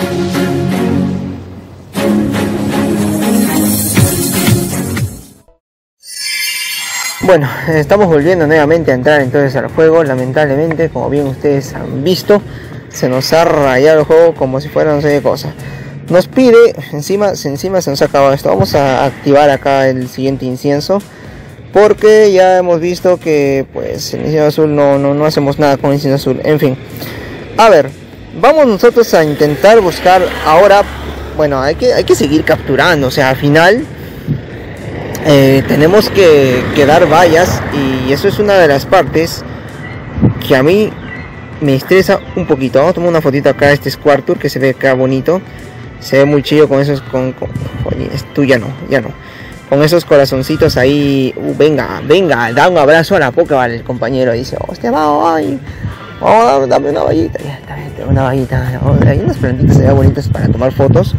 Bueno, estamos volviendo nuevamente a entrar entonces al juego. Lamentablemente, como bien ustedes han visto, se nos ha rayado el juego como si fuera no sé qué cosa. Nos pide, encima se nos ha acabado esto. Vamos a activar acá el siguiente incienso, porque ya hemos visto que pues el incienso azul no hacemos nada con el incienso azul. En fin, a ver, vamos nosotros a intentar buscar ahora. Bueno, hay que seguir capturando, o sea, al final tenemos que dar vallas, y eso es una de las partes que a mí me estresa un poquito. Vamos a tomar una fotito acá, este Squirtle que se ve acá bonito, se ve muy chido con esos, oye, tú ya no, con esos corazoncitos ahí. Venga, da un abrazo a la Pokéball. El compañero dice, hostia, dame una vallita, ya está bien, una vallita. Hay unas plantitas allá bonitas para tomar fotos.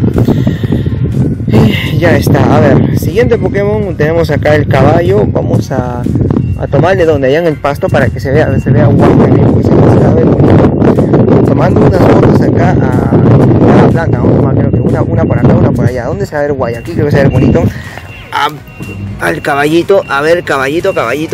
Ya está. A ver, siguiente Pokémon, tenemos acá el caballo. Vamos a tomarle donde allá en el pasto para que se vea guapo, que se ve bonito. Tomando unas fotos acá a cada planta. Vamos a tomar, creo que una por acá, una por allá. ¿Dónde se va a ver guay? Aquí creo que se va a ver bonito. Al caballito, a ver, caballito.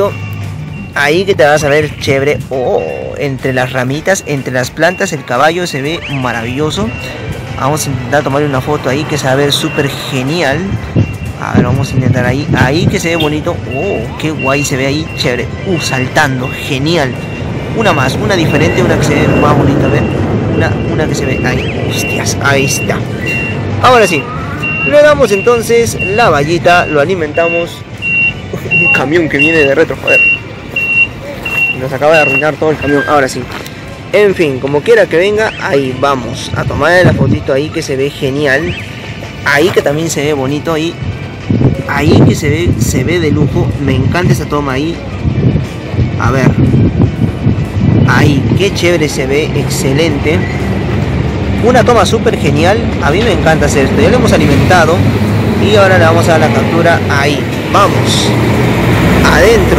Ahí que te vas a ver chévere. Entre las ramitas, entre las plantas, el caballo se ve maravilloso. Vamos a intentar tomarle una foto ahí que se va a ver súper genial. A ver, vamos a intentar ahí que se ve bonito. Qué guay se ve ahí, chévere. Saltando, genial. Una más, una diferente, una que se ve más bonita. A ver, una que se ve ahí. Hostias, ahí está. Ahora sí, le damos entonces la vallita, lo alimentamos. Un camión que viene de retro, joder. Nos acaba de arruinar todo el camión. Ahora sí. En fin, como quiera que venga, ahí vamos a tomarle la fotito ahí que se ve genial. Ahí que también se ve bonito, ahí que se ve de lujo. Me encanta esa toma ahí. A ver. Ahí, qué chévere se ve, excelente. Una toma súper genial. A mí me encanta hacer esto. Ya lo hemos alimentado y ahora le vamos a dar la captura. Ahí, vamos. Adentro.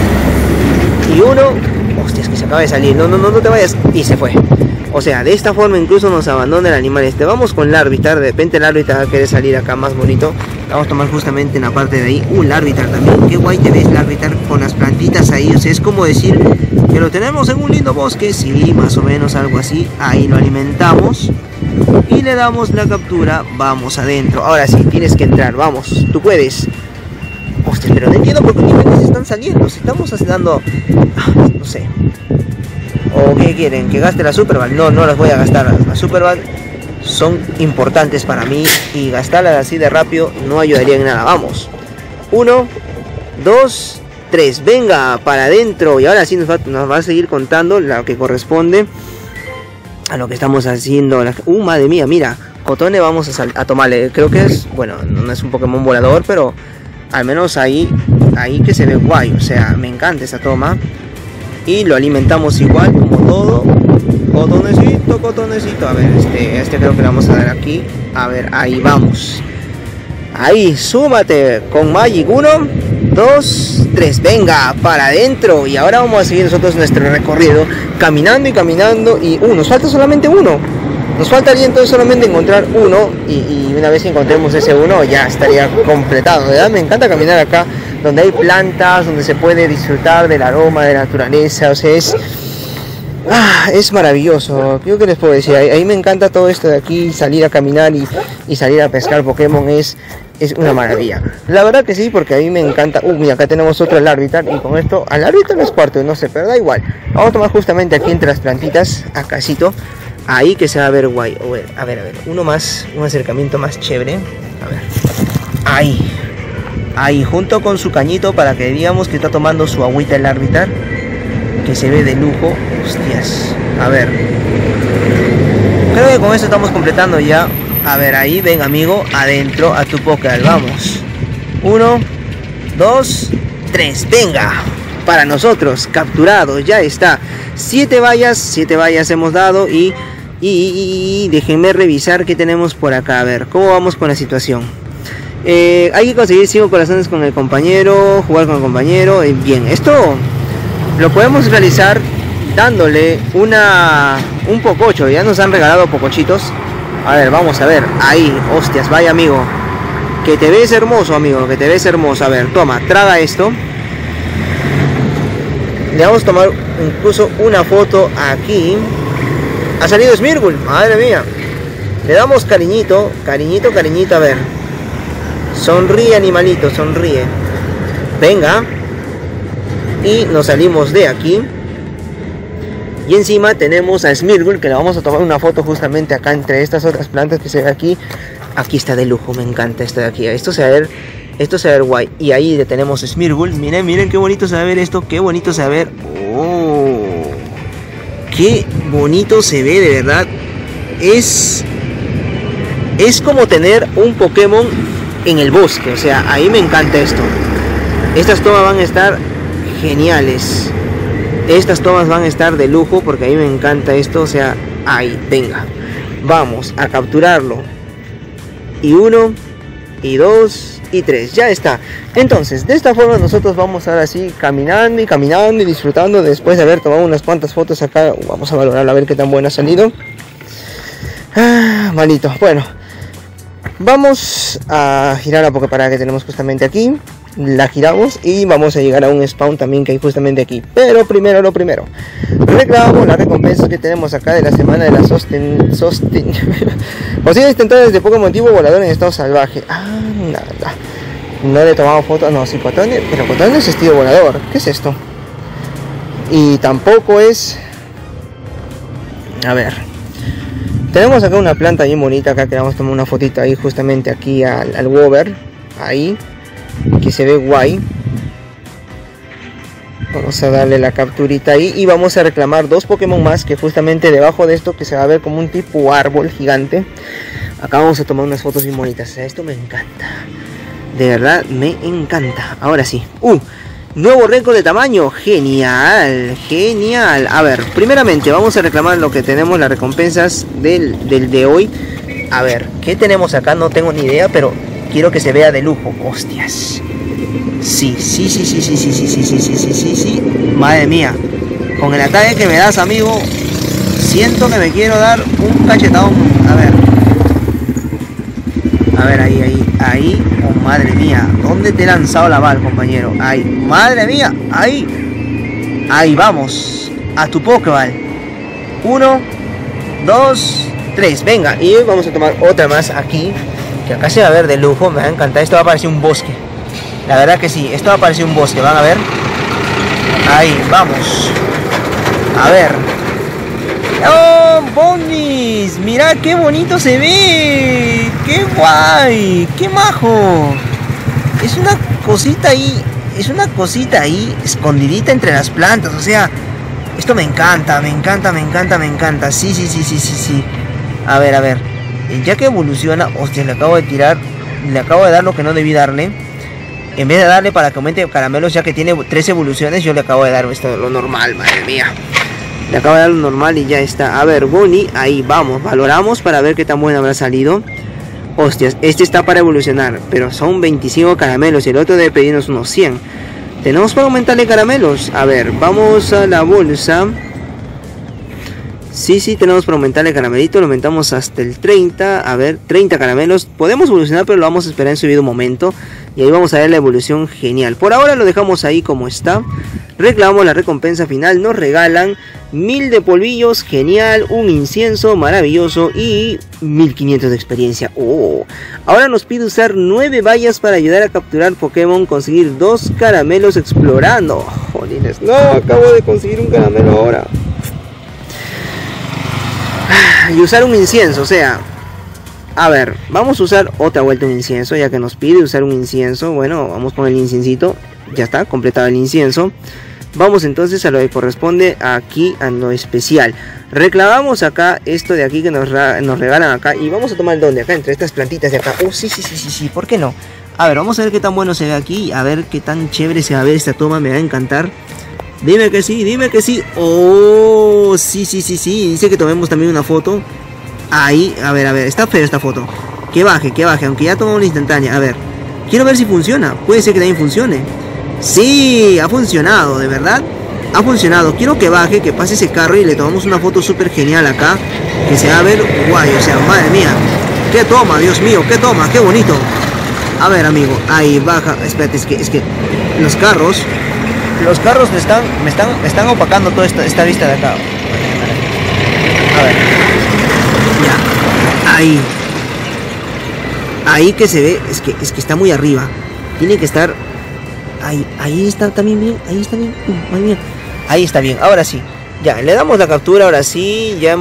Y uno. Hostias, que se acaba de salir. No te vayas. Y se fue. O sea, de esta forma incluso nos abandona el animal este. Vamos con Larvitar. De repente el Larvitar va a querer salir acá más bonito. Vamos a tomar justamente en la parte de ahí. Larvitar también. Qué guay te ves, Larvitar, con las plantitas ahí. O sea, es como decir que lo tenemos en un lindo bosque. Sí, más o menos algo así. Ahí lo alimentamos y le damos la captura. Vamos adentro. Ahora sí, tienes que entrar. Vamos, tú puedes. Hostia, pero no entiendo por qué niveles están saliendo. Si estamos dando... no sé. ¿O qué quieren? ¿Que gaste la Super Ball? No las voy a gastar. Las Super Ball son importantes para mí, y gastarlas así de rápido no ayudaría en nada. Vamos. 1, 2, 3. Venga, para adentro. Y ahora sí nos va a seguir contando lo que corresponde a lo que estamos haciendo. Madre mía, mira. Cotone, vamos a tomarle. Creo que es... Bueno, no es un Pokémon volador, pero... al menos ahí que se ve guay. O sea, me encanta esa toma. Y lo alimentamos igual como todo. Cotonecito. A ver, este creo que le vamos a dar aquí. A ver, ahí vamos. Ahí, súmate con Magic. 1, 2, 3. Venga, para adentro. Y ahora vamos a seguir nosotros nuestro recorrido. Caminando. Y nos falta solamente uno. Nos faltaría entonces solamente encontrar uno, y una vez que encontremos ese uno ya estaría completado. ¿Verdad? Me encanta caminar acá donde hay plantas, donde se puede disfrutar del aroma de la naturaleza. O sea, es maravilloso. ¿Qué les puedo decir? Ahí me encanta todo esto de aquí, salir a caminar y salir a pescar Pokémon es una maravilla. La verdad que sí, porque a mí me encanta. Mira, acá tenemos otro Larvitar, y con esto, al Larvitar no es cuarto, no sé, pero da igual. Vamos a tomar justamente aquí entre las plantitas, acásito. Ahí que se va a ver guay. A ver, uno más, un acercamiento más chévere. A ver, ahí, junto con su cañito, para que digamos que está tomando su agüita el Larvitar, que se ve de lujo. Hostias, a ver, creo que con esto estamos completando ya. A ver, ahí, ven amigo, adentro a tu Pokéball, vamos. 1, 2, 3, venga. Para nosotros, capturado, ya está. 7 vallas hemos dado. Y déjenme revisar qué tenemos por acá. A ver, ¿cómo vamos con la situación? Hay que conseguir 5 corazones con el compañero, jugar con el compañero. Bien, esto lo podemos realizar dándole un pococho. Ya nos han regalado pocochitos. A ver, vamos a ver. Ahí, hostias, vaya amigo. Que te ves hermoso, amigo, que te ves hermoso. A ver, toma, traga esto. Le vamos a tomar incluso una foto aquí. Ha salido Smeargle, madre mía. Le damos cariñito, cariñito, cariñito, a ver. Sonríe, animalito, sonríe. Venga. Y nos salimos de aquí. Y encima tenemos a Smeargle, que le vamos a tomar una foto justamente acá entre estas otras plantas que se ve aquí. Aquí está de lujo, me encanta esto de aquí. Esto se va a ver guay. Y ahí tenemos Smeargle. Miren, miren qué bonito se va a ver esto. Qué bonito se va a ver. Oh, qué bonito se ve, de verdad. Es como tener un Pokémon en el bosque. O sea, ahí me encanta esto. Estas tomas van a estar geniales. Estas tomas van a estar de lujo porque a mí me encanta esto. O sea, ahí, venga. Vamos a capturarlo. Y 1, y 2, y 3. Ya está. Entonces, de esta forma nosotros vamos ahora sí caminando y disfrutando. Después de haber tomado unas cuantas fotos acá. Vamos a valorarla a ver qué tan buena ha salido. Malito. Bueno. Vamos a girar la Poképarada que tenemos justamente aquí. La giramos y vamos a llegar a un spawn también que hay justamente aquí. Pero primero lo primero, reclamamos las recompensas que tenemos acá de la semana de la posibles tentadores de Pokémon tipo volador en estado salvaje. Nada. No le he tomado foto. No, sí, Cotone. Pero Cotone es estilo volador. ¿Qué es esto? Y tampoco es... A ver. Tenemos acá una planta bien bonita acá que vamos a tomar una fotito ahí justamente aquí al Wover. Ahí. Que se ve guay. Vamos a darle la capturita ahí. Y vamos a reclamar 2 Pokémon más. Que justamente debajo de esto que se va a ver como un tipo árbol gigante. Acá vamos a tomar unas fotos bien bonitas. O sea, esto me encanta. De verdad me encanta. Ahora sí. Nuevo récord de tamaño. Genial. Genial. A ver, primeramente vamos a reclamar lo que tenemos. Las recompensas del de hoy. A ver, ¿qué tenemos acá? No tengo ni idea, pero quiero que se vea de lujo. Hostias. Sí. Madre mía. Con el ataque que me das, amigo, siento que me quiero dar un cachetón. A ver, ahí. Oh, madre mía. ¿Dónde te he lanzado la bala, compañero? Ahí. Madre mía. Ahí vamos. A tu Pokéball. 1, 2, 3. Venga. Y vamos a tomar otra más aquí. Que acá se va a ver de lujo. Me va a encantar. Esto va a parecer un bosque. La verdad que sí. Esto va a parecer un bosque. Van a ver. Ahí. Vamos. A ver. ¡Oh, Bonis! Mira qué bonito se ve. ¡Qué guay! ¡Qué majo! Es una cosita ahí. Escondidita entre las plantas. O sea, esto me encanta. Sí. A ver. Ya que evoluciona. Hostia, le acabo de dar lo que no debí darle. En vez de darle para que aumente caramelos, ya que tiene 3 evoluciones, yo le acabo de dar esto, lo normal, madre mía. Le acabo de dar lo normal y ya está. A ver, Bonnie, ahí vamos. Valoramos para ver qué tan bueno habrá salido. Hostias, este está para evolucionar, pero son 25 caramelos y el otro debe pedirnos unos 100. ¿Tenemos para aumentarle caramelos? A ver, vamos a la bolsa. Sí, tenemos para aumentarle caramelito. Lo aumentamos hasta el 30. A ver, 30 caramelos. Podemos evolucionar, pero lo vamos a esperar en su debido momento. Y ahí vamos a ver la evolución genial. Por ahora lo dejamos ahí como está. Reclamamos la recompensa final. Nos regalan 1000 de polvillos. Genial. Un incienso maravilloso. Y 1500 de experiencia. Ahora nos pide usar 9 vallas para ayudar a capturar Pokémon. Conseguir 2 caramelos explorando. Jolines, no, acabo de conseguir un caramelo ahora. Y usar un incienso, o sea, a ver, vamos a usar otra vuelta un incienso, ya que nos pide usar un incienso. Bueno, vamos con el inciencito. Ya está, completado el incienso. Vamos entonces a lo que corresponde aquí, a lo especial. Reclamamos acá esto de aquí que nos regalan acá. Y vamos a tomar el don de acá, entre estas plantitas de acá. Sí, ¿por qué no? A ver, vamos a ver qué tan bueno se ve aquí. A ver qué tan chévere se va a ver esta toma, me va a encantar. Dime que sí. Sí. Dice que tomemos también una foto. Ahí, a ver, está fea esta foto. Que baje, aunque ya tomamos una instantánea. A ver, quiero ver si funciona. Puede ser que también funcione. Sí, ha funcionado, de verdad. ha funcionado. Quiero que baje, que pase ese carro y le tomamos una foto súper genial acá, que se va a ver guay, o sea, madre mía. Qué toma, Dios mío, qué toma, qué bonito. A ver, amigo, ahí baja. Espérate, es que los carros me están opacando toda esta vista de acá. A ver. Ya. Ahí que se ve, es que está muy arriba. Tiene que estar. Ahí está también bien. Ahí está bien. Madre mía. Ahí está bien. Ahora sí. Ya, le damos la captura. Ahora sí. Ya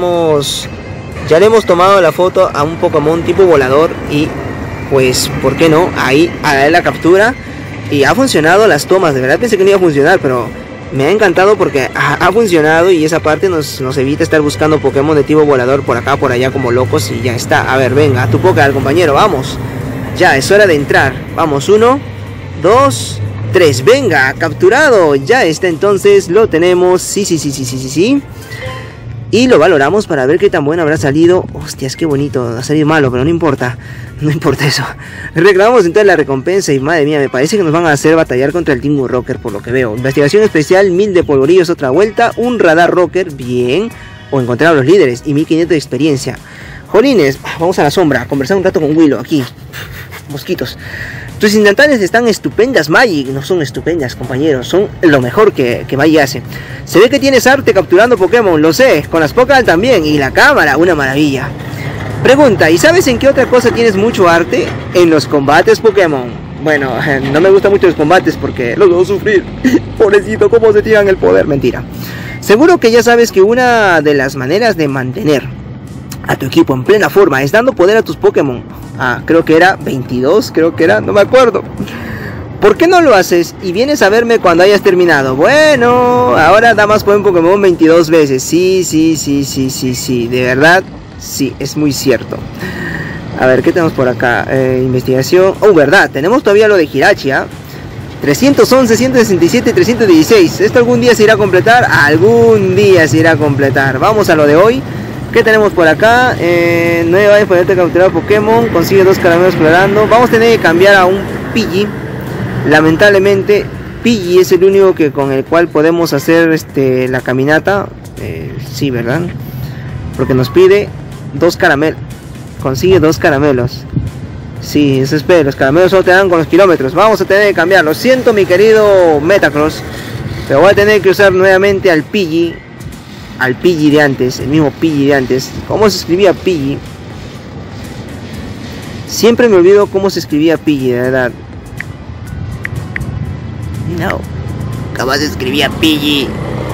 le hemos tomado la foto a un Pokémon tipo volador. Y pues, ¿por qué no? Ahí la captura. Y ha funcionado las tomas. De verdad pensé que no iba a funcionar, pero me ha encantado porque ha funcionado. Y esa parte nos evita estar buscando Pokémon de tipo volador por acá, por allá como locos. Y ya está. A ver, venga, a tu Pokémon, compañero, vamos. Ya, es hora de entrar. Vamos, 1, 2, 3. Venga, capturado. Ya está, entonces lo tenemos. Sí. Y lo valoramos para ver qué tan bueno habrá salido. Hostias, qué bonito. Ha salido malo, pero no importa. No importa eso. Reclamamos entonces la recompensa. Y madre mía, me parece que nos van a hacer batallar contra el Team Rocker, por lo que veo. Investigación especial, 1000 de polvorillos otra vuelta. Un radar Rocker, bien. O encontrar a los líderes. Y 1500 de experiencia. Jolines, vamos a la sombra. A conversar un rato con Willow aquí. Mosquitos. Tus instantáneas están estupendas, Magic. No son estupendas, compañeros. Son lo mejor que Magic hace. Se ve que tienes arte capturando Pokémon. Lo sé. Con las Pokémon también. Y la cámara, una maravilla. Pregunta, ¿y sabes en qué otra cosa tienes mucho arte? En los combates Pokémon. Bueno, no me gustan mucho los combates porque los veo sufrir. Pobrecito, cómo se tiran el poder. Mentira. Seguro que ya sabes que una de las maneras de mantener a tu equipo en plena forma es dando poder a tus Pokémon. Creo que era 22, no me acuerdo. ¿Por qué no lo haces y vienes a verme cuando hayas terminado? Bueno, ahora da más poder en Pokémon 22 veces. Sí, de verdad, sí, es muy cierto. A ver, ¿qué tenemos por acá? Investigación. Oh, verdad, tenemos todavía lo de Hirachi, 311, 167, 316. ¿Esto algún día se irá a completar? Algún día se irá a completar. Vamos a lo de hoy. ¿Qué tenemos por acá? 9 vallas para capturar Pokémon. Consigue 2 caramelos explorando. Vamos a tener que cambiar a un Pidgey. Lamentablemente Pidgey es el único que con el cual podemos hacer la caminata. Sí, ¿verdad? Porque nos pide 2 caramelos. Consigue 2 caramelos. Sí, eso espera. Los caramelos solo te dan con los kilómetros. Vamos a tener que cambiar. Lo siento, mi querido Metacross, pero voy a tener que usar nuevamente al Pidgey. Al Pidgey de antes, el mismo Pidgey de antes. ¿Cómo se escribía Pidgey? Siempre me olvido cómo se escribía Pidgey, de verdad. No, ¿cómo se escribía Pidgey?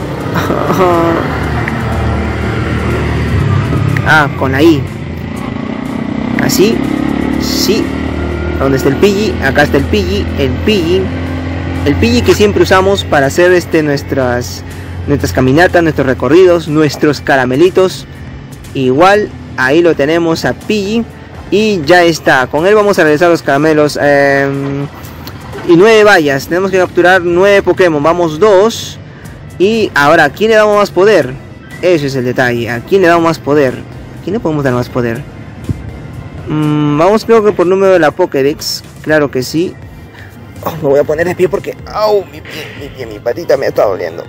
Con la I. ¿Así? Sí. ¿Dónde está el Pidgey? Acá está el Pidgey. El Pidgey que siempre usamos para hacer nuestras caminatas, nuestros recorridos, nuestros caramelitos. Igual, ahí lo tenemos a Pidgey. Y ya está, con él vamos a realizar los caramelos. Y 9 vallas, tenemos que capturar 9 Pokémon. Vamos 2. Y ahora, ¿a quién le damos más poder? Ese es el detalle, ¿a quién le damos más poder? ¿A quién le podemos dar más poder? Vamos, creo que por número de la Pokédex. Claro que sí. Me voy a poner de pie porque mi patita me está doliendo.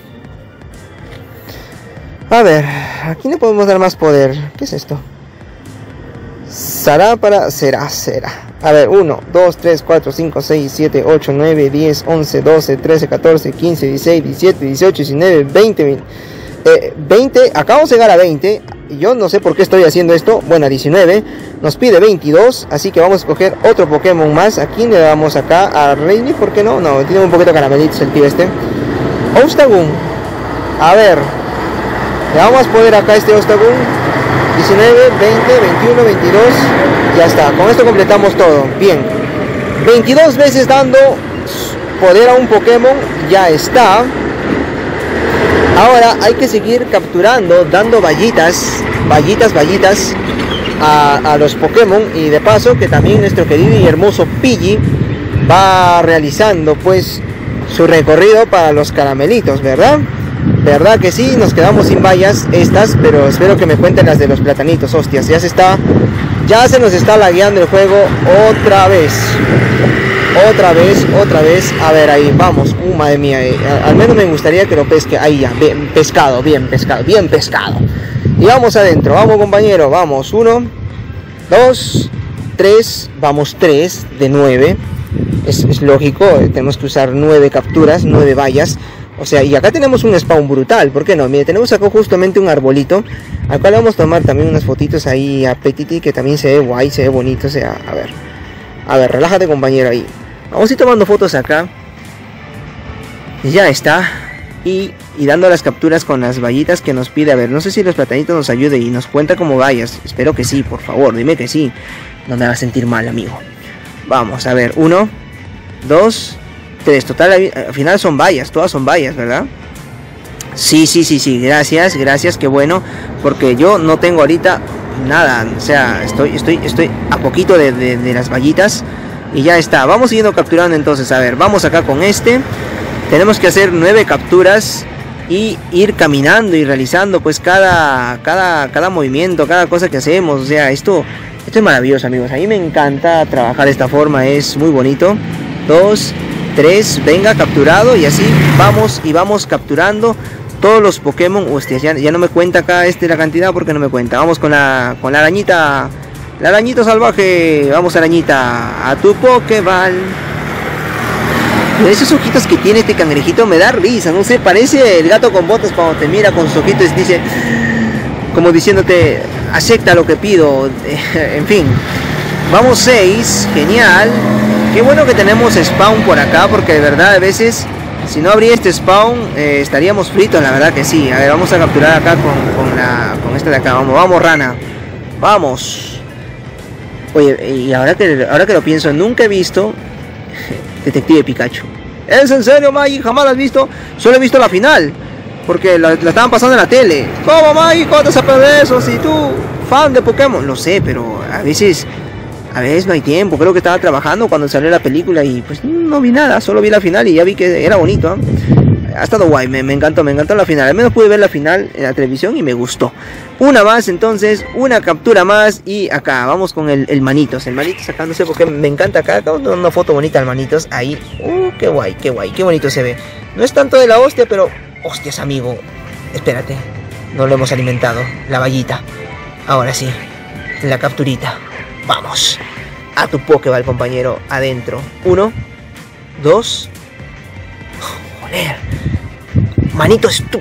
A ver, ¿a quién le podemos dar más poder? ¿Qué es esto? Será. A ver, 1, 2, 3, 4, 5, 6, 7, 8, 9, 10, 11, 12, 13, 14, 15, 16, 17, 18, 19, 20, 20. Acabamos de llegar a 20. Y yo no sé por qué estoy haciendo esto. Bueno, a 19. Nos pide 22. Así que vamos a escoger otro Pokémon más. ¿A quién le damos acá? A Rainy, ¿por qué no? No, tiene un poquito de caramelitos el tío este. Ostagoon. A ver. Le damos poder acá a este Ostagoon. 19, 20, 21, 22. Ya está. Con esto completamos todo. Bien. 22 veces dando poder a un Pokémon. Ya está. Ahora hay que seguir capturando, dando vallitas a los Pokémon. Y de paso que también nuestro querido y hermoso Pidgey va realizando pues su recorrido para los caramelitos, ¿verdad? ¿Verdad que sí? Nos quedamos sin vallas estas, pero espero que me cuenten las de los platanitos. Hostias, ya se nos está lagueando el juego otra vez. Otra vez. A ver, ahí, vamos. Madre mía. Al menos me gustaría que lo pesque. Ahí ya, bien pescado. Y vamos adentro. Vamos, compañero. Vamos. 1, 2, 3. Vamos, 3 de 9. Es lógico. Tenemos que usar 9 capturas, 9 vallas. O sea, y acá tenemos un spawn brutal. ¿Por qué no? Mire, tenemos acá justamente un arbolito. Acá le vamos a tomar también unas fotitos ahí a Petiti, que también se ve guay, se ve bonito. O sea, a ver, relájate, compañero, ahí. Vamos a ir tomando fotos acá. Y ya está. Y dando las capturas con las vallitas que nos pide. A ver, no sé si los platanitos nos ayuden y nos cuenta como vallas. Espero que sí, por favor, dime que sí. No me hagas sentir mal, amigo. Vamos, a ver, 1, 2, 3. Total, al final son vallas, todas son vallas, ¿verdad? Sí, gracias, qué bueno. Porque yo no tengo ahorita nada. O sea, estoy a poquito de las vallitas. Y ya está, vamos siguiendo capturando entonces. A ver, vamos acá con este. Tenemos que hacer 9 capturas y ir caminando y realizando pues cada movimiento, cada cosa que hacemos. O sea, esto es maravilloso, amigos. A mí me encanta trabajar de esta forma, es muy bonito. 2, 3, venga, capturado. Y así vamos capturando todos los Pokémon. Hostia, ya no me cuenta acá la cantidad, porque no me cuenta. Vamos con la arañita. La arañita salvaje. Vamos, arañita, a tu Pokéball. Esos ojitos que tiene este cangrejito me da risa, no sé, parece el gato con botas cuando te mira con sus ojitos y dice, como diciéndote, acepta lo que pido. En fin, vamos 6, genial. Qué bueno que tenemos spawn por acá, porque de verdad a veces, si no habría este spawn, estaríamos fritos, la verdad que sí. A ver, vamos a capturar acá con esta de acá. Vamos, rana, vamos. Oye, y ahora que lo pienso, nunca he visto Detective Pikachu. ¿Es en serio, Maggie? ¿Jamás lo has visto? Solo he visto la final, porque la estaban pasando en la tele. ¿Cómo, Maggie? ¿Cómo te vas a perder eso? Si tú, fan de Pokémon. Lo sé, pero a veces no hay tiempo. Creo que estaba trabajando cuando salió la película y pues no vi nada. Solo vi la final y ya vi que era bonito, ¿eh? Ha estado guay, me encantó la final. Al menos pude ver la final en la televisión y me gustó. Una más, entonces, una captura más. Y acá, vamos con el Manitos. El Manitos acá, no sé por qué me encanta acá. Acá una foto bonita al Manitos. Ahí, qué guay, qué bonito se ve. No es tanto de la hostia, pero hostias, amigo. Espérate, no lo hemos alimentado. La vallita. Ahora sí, la capturita. Vamos, a tu Pokéball, compañero, adentro. 1, 2. Joder, Manitos, tú.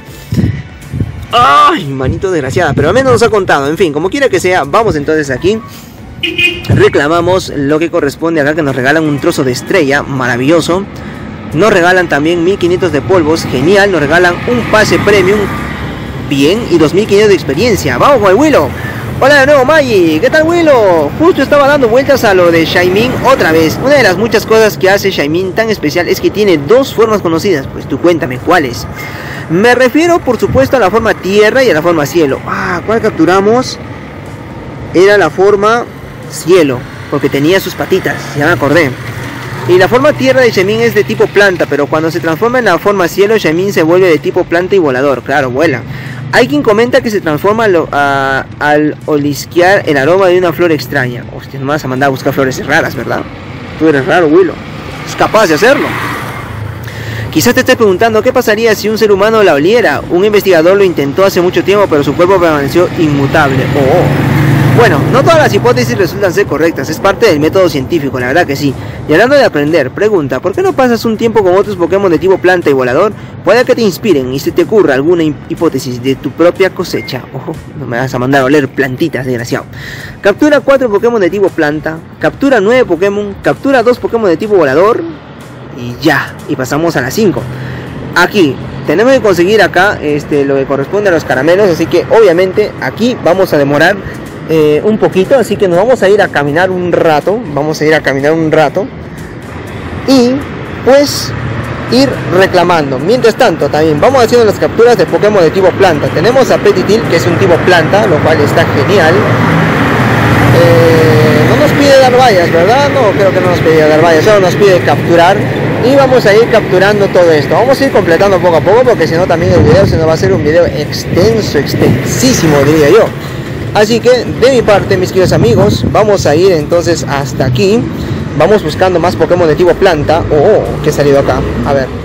Ay, manito desgraciada, pero al menos nos ha contado. En fin, como quiera que sea, vamos entonces aquí. Reclamamos lo que corresponde acá, que nos regalan un trozo de estrella, maravilloso. Nos regalan también 1500 de polvos, genial. Nos regalan un pase premium, bien, y 2500 de experiencia. Vamos con el Willow. Hola de nuevo, Maggie. ¿Qué tal, Willow? Justo estaba dando vueltas a lo de Shaymin otra vez. Una de las muchas cosas que hace Shaymin tan especial es que tiene 2 formas conocidas. Pues tú cuéntame, ¿cuáles? Me refiero, por supuesto, a la forma tierra y a la forma cielo. ¿Cuál capturamos? Era la forma cielo, porque tenía sus patitas, ya me acordé. Y la forma tierra de Shaymin es de tipo planta, pero cuando se transforma en la forma cielo, Shaymin se vuelve de tipo planta y volador. Claro, vuela. Hay quien comenta que se transforma al olisquear el aroma de una flor extraña. Hostia, no me vas a mandar a buscar flores raras, ¿verdad? Tú eres raro, Willow. Es capaz de hacerlo. Quizás te estés preguntando qué pasaría si un ser humano la oliera. Un investigador lo intentó hace mucho tiempo, pero su cuerpo permaneció inmutable. Bueno, no todas las hipótesis resultan ser correctas, es parte del método científico, la verdad que sí. Y hablando de aprender, pregunta, ¿por qué no pasas un tiempo con otros Pokémon de tipo planta y volador? Puede que te inspiren y se te ocurra alguna hipótesis de tu propia cosecha. Ojo, no me vas a mandar a oler plantitas, desgraciado. Captura 4 Pokémon de tipo planta, captura 9 Pokémon, captura 2 Pokémon de tipo volador y ya, y pasamos a las 5. Aquí tenemos que conseguir acá lo que corresponde a los caramelos, así que obviamente aquí vamos a demorar un poquito, así que nos vamos a ir a caminar un rato. Y pues ir reclamando. Mientras tanto también vamos haciendo las capturas de Pokémon de tipo planta. Tenemos a Petitil, que es un tipo planta, lo cual está genial. No nos pide dar vallas, ¿verdad? No, creo que no nos pide dar vallas, solo nos pide capturar. Y vamos a ir capturando todo esto. Vamos a ir completando poco a poco, porque si no también el video se nos va a hacer un video extensísimo, diría yo. Así que de mi parte, mis queridos amigos, vamos a ir entonces hasta aquí. Vamos buscando más Pokémon de tipo planta. Oh, ¿qué ha salido acá? A ver.